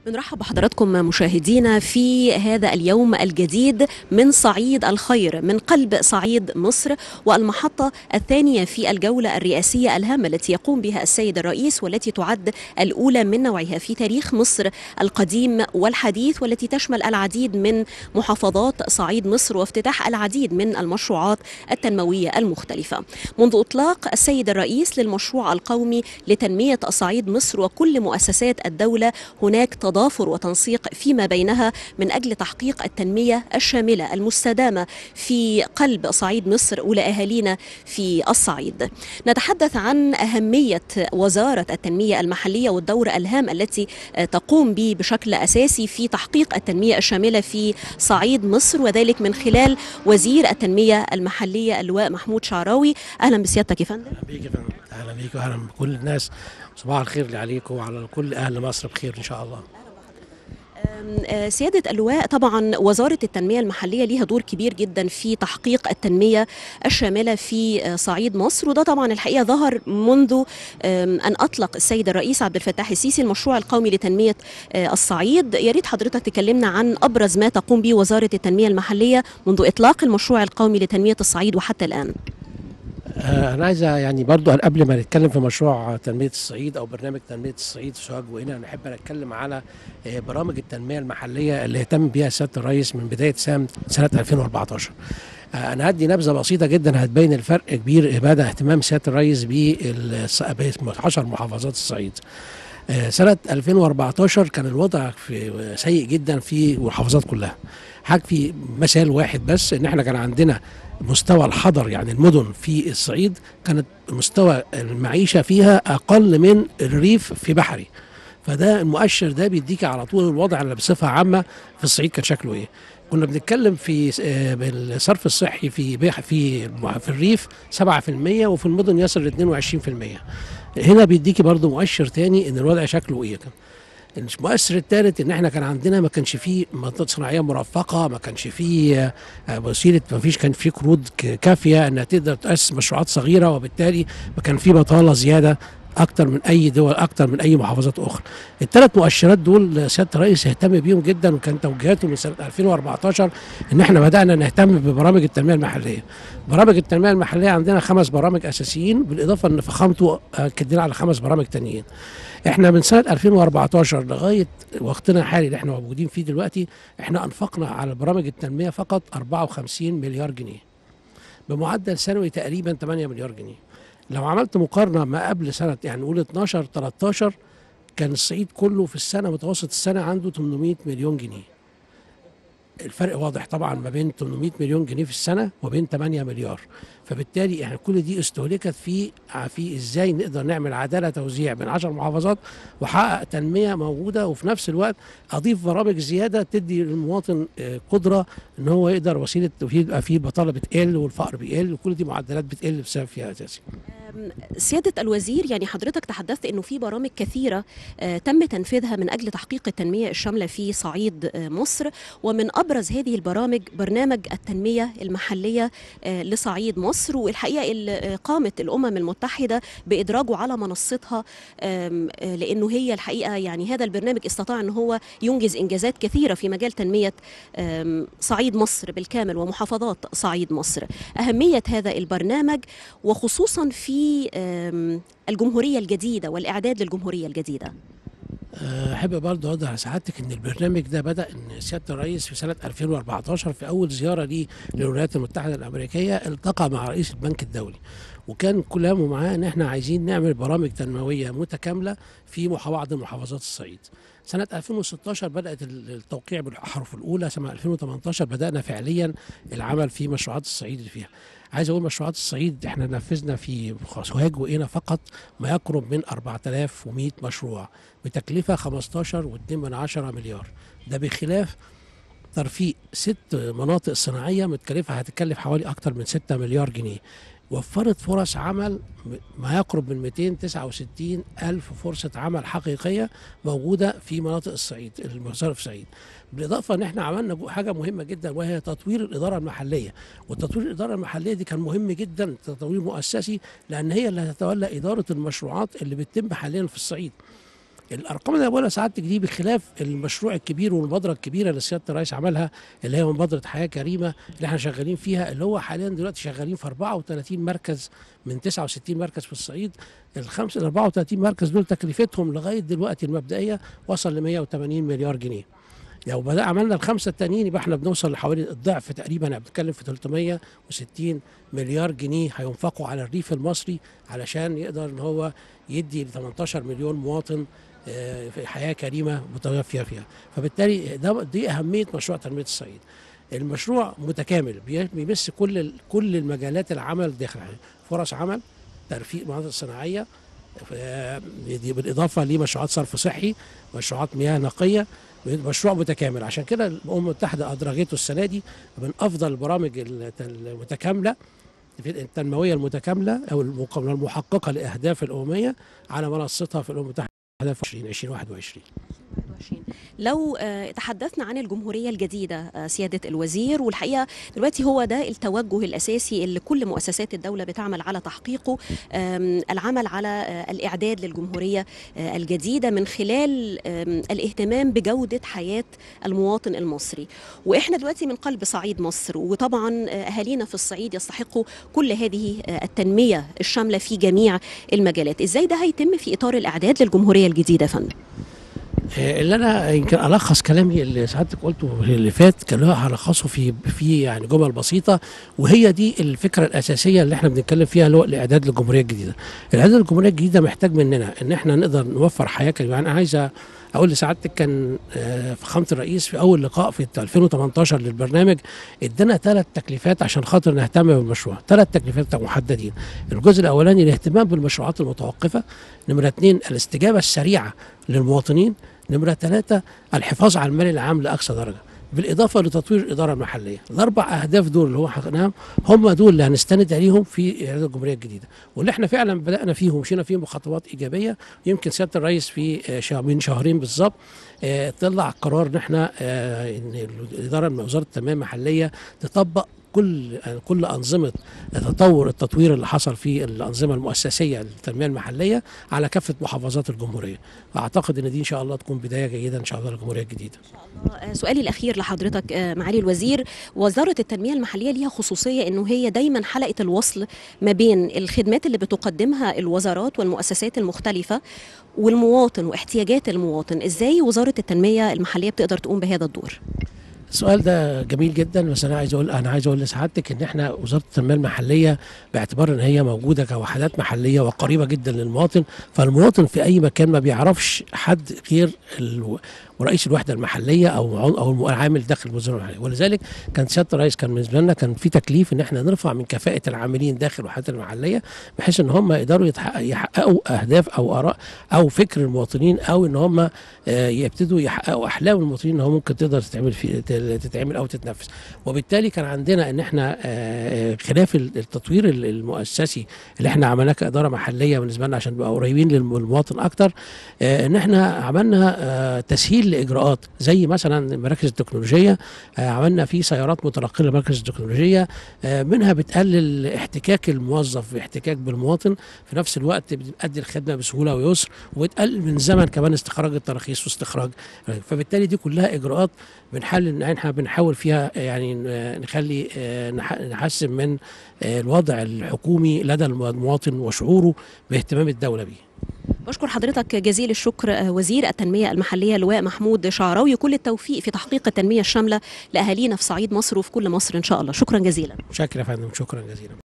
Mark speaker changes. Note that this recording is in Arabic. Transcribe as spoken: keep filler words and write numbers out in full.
Speaker 1: بنرحب بحضراتكم مشاهدينا في هذا اليوم الجديد من صعيد الخير من قلب صعيد مصر، والمحطة الثانية في الجولة الرئاسية الهامة التي يقوم بها السيد الرئيس، والتي تعد الأولى من نوعها في تاريخ مصر القديم والحديث، والتي تشمل العديد من محافظات صعيد مصر وافتتاح العديد من المشروعات التنموية المختلفة. منذ إطلاق السيد الرئيس للمشروع القومي لتنمية صعيد مصر وكل مؤسسات الدولة، هناك تضافر وتنسيق فيما بينها من أجل تحقيق التنمية الشاملة المستدامة في قلب صعيد مصر ولأهالينا في الصعيد. نتحدث عن أهمية وزارة التنمية المحلية والدور الهام التي تقوم به بشكل أساسي في تحقيق التنمية الشاملة في صعيد مصر، وذلك من خلال وزير التنمية المحلية اللواء محمود شعراوي. أهلا بسيادتك يا فندم.
Speaker 2: أهلا بيك يا فندم. أهلا بيك وأهلا بكل الناس. صباح الخير عليكم وعلى كل أهل مصر بخير إن شاء الله.
Speaker 1: سيادة اللواء، طبعا وزارة التنمية المحلية ليها دور كبير جدا في تحقيق التنمية الشاملة في صعيد مصر، وده طبعا الحقيقة ظهر منذ أن أطلق السيد الرئيس عبد الفتاح السيسي المشروع القومي لتنمية الصعيد. يا ريت حضرتك تكلمنا عن أبرز ما تقوم به وزارة التنمية المحلية منذ إطلاق المشروع القومي لتنمية الصعيد وحتى الآن.
Speaker 2: أنا عايز يعني برضو قبل ما نتكلم في مشروع تنمية الصعيد أو برنامج تنمية الصعيد سوهاج وهنا، نحب نتكلم على برامج التنمية المحلية اللي اهتم بها سيادة الرئيس من بداية سنة ألفين وأربعتاشر. أنا هدي نبذة بسيطة جدا هتبين الفرق كبير بدا اهتمام سيادة الرئيس ب عشر محافظات الصعيد. سنة ألفين وأربعتاشر كان الوضع في سيء جدا في المحافظات كلها. هكفي مثال واحد بس، ان احنا كان عندنا مستوى الحضر، يعني المدن في الصعيد كانت مستوى المعيشة فيها أقل من الريف في بحري. فده المؤشر ده بيديك على طول الوضع اللي بصفة عامة في الصعيد كان شكله ايه. كنا بنتكلم في الصرف الصحي في في في الريف سبعة في المية وفي المدن يصل ل اتنين وعشرين في المية. هنا بيديكي برضو مؤشر تاني ان الوضع شكله ايه. المؤثر الثالث ان احنا كان عندنا ما كانش فيه منطقه صناعيه مرفقه، ما كانش فيه وسيله، ما فيش كان فيه قروض كافيه انها تقدر تاسس مشروعات صغيره، وبالتالي ما كان فيه بطاله زياده اكتر من اي دول، اكتر من اي محافظات اخرى. الثلاث مؤشرات دول سياده الرئيس اهتم بيهم جدا، وكان توجيهاته من سنه ألفين وأربعتاشر ان احنا بدانا نهتم ببرامج التنميه المحليه. برامج التنميه المحليه عندنا خمس برامج اساسيين، بالاضافه ان فخامته كدنا على خمس برامج تانيين. احنا من سنه ألفين وأربعتاشر لغايه وقتنا الحالي اللي احنا موجودين فيه دلوقتي، احنا انفقنا على برامج التنميه فقط أربعة وخمسين مليار جنيه، بمعدل سنوي تقريبا ثمانية مليار جنيه. لو عملت مقارنه ما قبل سنه، يعني نقول اتناشر تلتاشر، كان الصعيد كله في السنه متوسط السنه عنده ثمانمائة مليون جنيه. الفرق واضح طبعا ما بين ثمانمائة مليون جنيه في السنه وبين ثمانية مليار. فبالتالي احنا كل دي استهلكت في في ازاي نقدر نعمل عداله توزيع بين عشر محافظات وحقق تنميه موجوده، وفي نفس الوقت اضيف برامج زياده تدي للمواطن قدره ان هو يقدر وسيله يبقى فيه البطاله بتقل والفقر بيقل، وكل دي معدلات بتقل بسبب فيها اساسي.
Speaker 1: سيادة الوزير، يعني حضرتك تحدثت انه في برامج كثيرة تم تنفيذها من اجل تحقيق التنمية الشاملة في صعيد مصر، ومن ابرز هذه البرامج برنامج التنمية المحلية لصعيد مصر، والحقيقة اللي قامت الامم المتحدة بادراجه على منصتها، لانه هي الحقيقة يعني هذا البرنامج استطاع ان هو ينجز انجازات كثيرة في مجال تنمية صعيد مصر بالكامل ومحافظات صعيد مصر. اهمية هذا البرنامج وخصوصا في الجمهورية الجديدة والإعداد للجمهورية الجديدة.
Speaker 2: أحب برضه أوضح لسعادتك إن البرنامج ده بدأ إن سيادة الرئيس في سنة ألفين وأربعتاشر في أول زيارة ليه للولايات المتحدة الأمريكية التقى مع رئيس البنك الدولي، وكان كلامه معاه إن إحنا عايزين نعمل برامج تنموية متكاملة في بعض محافظات الصعيد. سنة ألفين وستاشر بدأت التوقيع بالأحرف الأولى، سنة ألفين وتمنتاشر بدأنا فعليا العمل في مشروعات الصعيد اللي فيها. عايز اقول مشروعات الصعيد احنا نفذنا في سوهاج وقنا فقط ما يقرب من أربعة آلاف ومائة مشروع بتكلفه خمستاشر فاصلة اتنين من عشرة مليار. ده بخلاف ترفيق ست مناطق صناعيه متكلفها هتكلف حوالي اكثر من ستة مليار جنيه. وفرت فرص عمل ما يقرب من مئتين وتسعة وستين ألف فرصة عمل حقيقية موجودة في مناطق الصعيد، المصارف الصعيد. بالإضافة أن احنا عملنا حاجة مهمة جدا، وهي تطوير الإدارة المحلية. وتطوير الإدارة المحلية دي كان مهم جدا، تطوير مؤسسي، لأن هي اللي هتتولى إدارة المشروعات اللي بتتم حاليا في الصعيد. الارقام اللي بقولها سعادتك دي بخلاف المشروع الكبير والمبادره الكبيره اللي سياده الرئيس عملها، اللي هي مبادره حياه كريمه اللي احنا شغالين فيها، اللي هو حاليا دلوقتي شغالين في أربعة وثلاثين مركز من تسعة وستين مركز في الصعيد. الخمسه ال أربعة وثلاثين مركز دول تكلفتهم لغايه دلوقتي المبدئيه وصل ل مئة وثمانين مليار جنيه. لو بدأ عملنا الخمسه التانيين يبقى احنا بنوصل لحوالي الضعف تقريبا، يعني بنتكلم في ثلاثمئة وستين مليار جنيه هينفقوا على الريف المصري علشان يقدر ان هو يدي ل ثمانية عشر مليون مواطن في حياه كريمه متوفيه فيها. فبالتالي ده دي اهميه مشروع تنميه الصعيد. المشروع متكامل بيمس كل كل المجالات العمل داخل فرص عمل، ترفيق مناطق صناعيه، دي بالاضافه لمشروعات صرف صحي، مشروعات مياه نقيه، مشروع متكامل. عشان كده الامم المتحده ادرجته السنه دي من افضل البرامج المتكامله التنمويه المتكامله او المحققه لاهداف الامميه على منصتها في الامم المتحده في ألفين وواحد وعشرين.
Speaker 1: لو تحدثنا عن الجمهورية الجديدة سيادة الوزير، والحقيقة دلوقتي هو ده التوجه الأساسي اللي كل مؤسسات الدولة بتعمل على تحقيقه، العمل على الإعداد للجمهورية الجديدة من خلال الاهتمام بجودة حياة المواطن المصري. وإحنا دلوقتي من قلب صعيد مصر، وطبعا أهالينا في الصعيد يستحقوا كل هذه التنمية الشاملة في جميع المجالات. إزاي ده هيتم في إطار الإعداد للجمهورية الجديدة يا فندم؟
Speaker 2: اللي انا يمكن الخص كلامي اللي سعادتك قلته اللي فات كان هلخصه في في يعني جمل بسيطه، وهي دي الفكره الاساسيه اللي احنا بنتكلم فيها، اللي هو الاعداد للجمهوريه الجديده. الاعداد للجمهوريه الجديده محتاج مننا ان احنا نقدر نوفر حياه كريمه. يعني انا عايز اقول لسعادتك كان فخامه الرئيس في اول لقاء في ألفين وثمانية عشر للبرنامج ادانا ثلاث تكليفات عشان خاطر نهتم بالمشروع، ثلاث تكليفات محددين. الجزء الاولاني الاهتمام بالمشروعات المتوقفه، نمره اثنين الاستجابه السريعه للمواطنين، نمرة ثلاثة الحفاظ على المال العام لأقصى درجة، بالإضافة لتطوير الإدارة المحلية. الأربع أهداف دول اللي هو حققناهم هم دول اللي هنستند عليهم في إعداد الجمهورية الجديدة، واللي احنا فعلا بدأنا فيهم ومشينا فيهم بخطوات إيجابية. يمكن سيادة الرئيس في من شهرين بالظبط طلع قرار إن احنا إن الإدارة من وزارة التنمية المحلية تطبق كل كل انظمه تطور التطوير اللي حصل في الانظمه المؤسسيه للتنميه المحليه على كافه محافظات الجمهوريه. اعتقد ان دي ان شاء الله تكون بدايه جيده ان شاء الله للجمهوريه الجديده.
Speaker 1: ان شاء الله. سؤالي الاخير لحضرتك معالي الوزير، وزاره التنميه المحليه ليها خصوصيه انه هي دايما حلقه الوصل ما بين الخدمات اللي بتقدمها الوزارات والمؤسسات المختلفه والمواطن واحتياجات المواطن. ازاي وزاره التنميه المحليه بتقدر تقوم بهذا الدور؟
Speaker 2: السؤال ده جميل جدا، بس انا عايز اقول انا عايز اقول لسعادتك ان احنا وزاره التنميه المحليه باعتبار ان هي موجوده كوحدات محليه وقريبه جدا للمواطن، فالمواطن في اي مكان ما بيعرفش حد غير ورئيس الوحده المحليه او او العامل داخل الوزاره المحليه. ولذلك كان سياده الرئيس كان بالنسبه لنا كان في تكليف ان احنا نرفع من كفاءه العاملين داخل الوحدات المحليه، بحيث ان هم يقدروا يحققوا اهداف او اراء او فكر المواطنين، او ان هم يبتدوا يحققوا احلام المواطنين ان هو ممكن تقدر تتعمل في تتعمل او تتنفذ. وبالتالي كان عندنا ان احنا خلاف التطوير المؤسسي اللي احنا عملناه كاداره محليه بالنسبه لنا عشان نبقى قريبين للمواطن اكتر، ان احنا عملنا تسهيل لاجراءات زي مثلا مراكز التكنولوجيه. عملنا في سيارات متنقله لمراكز التكنولوجيه، منها بتقلل احتكاك الموظف باحتكاك بالمواطن، في نفس الوقت بتؤدي الخدمه بسهوله ويسر، وبتقلل من زمن كمان استخراج التراخيص واستخراج. فبالتالي دي كلها اجراءات بنحل ان احنا بنحاول فيها يعني نخلي نحسن من الوضع الحكومي لدى المواطن وشعوره باهتمام الدوله بيه.
Speaker 1: بشكر حضرتك جزيل الشكر وزير التنمية المحلية لواء محمود شعراوي، كل التوفيق في تحقيق التنمية الشاملة لأهالينا في صعيد مصر وفي كل مصر إن شاء الله. شكرا جزيلا.
Speaker 2: شكرا يا فندم، شكرا جزيلا.